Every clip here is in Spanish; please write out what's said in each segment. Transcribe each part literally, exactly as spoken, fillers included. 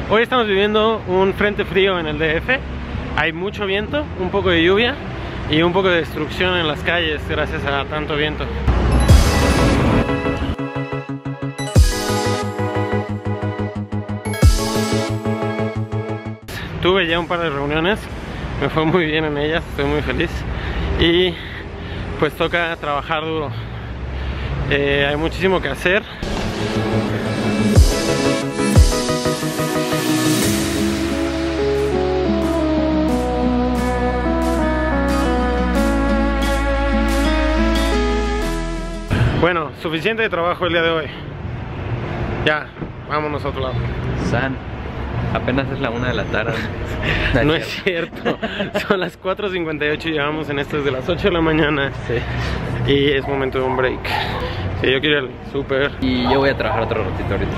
Hoy estamos viviendo un frente frío en el D F. Hay mucho viento, un poco de lluvia y un poco de destrucción en las calles gracias a tanto viento. Tuve ya un par de reuniones, me fue muy bien en ellas, estoy muy feliz. Y pues toca trabajar duro. Eh, hay muchísimo que hacer. Bueno, suficiente de trabajo el día de hoy. Ya, vámonos a otro lado. San, apenas es la una de la tarde. No es cierto, son las cuatro cincuenta y ocho y llevamos en esto desde las ocho de la mañana. Sí. Y es momento de un break. Sí, yo quiero ir al súper. Y yo voy a trabajar otro ratito ahorita.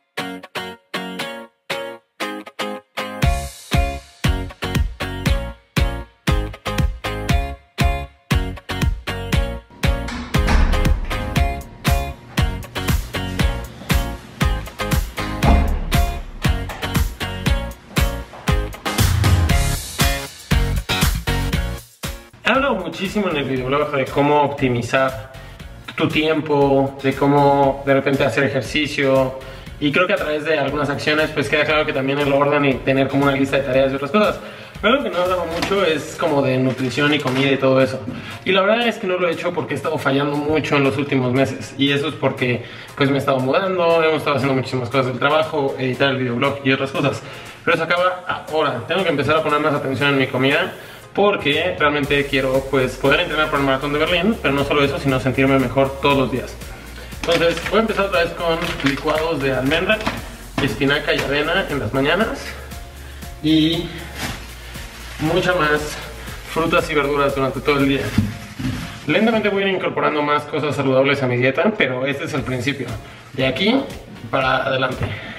He hablado muchísimo en el videoblog de cómo optimizar tu tiempo, de cómo de repente hacer ejercicio, y creo que a través de algunas acciones pues queda claro que también el orden y tener como una lista de tareas y otras cosas. Pero lo que no he hablado mucho es como de nutrición y comida y todo eso. Y la verdad es que no lo he hecho porque he estado fallando mucho en los últimos meses. Y eso es porque pues me he estado mudando, hemos estado haciendo muchísimas cosas del trabajo, editar el videoblog y otras cosas. Pero eso acaba ahora. Tengo que empezar a poner más atención en mi comida, porque realmente quiero pues poder entrenar para el maratón de Berlín, pero no solo eso, sino sentirme mejor todos los días. Entonces voy a empezar otra vez con licuados de almendra, espinaca y avena en las mañanas, y mucha más frutas y verduras durante todo el día. Lentamente voy a ir incorporando más cosas saludables a mi dieta, pero este es el principio. De aquí para adelante.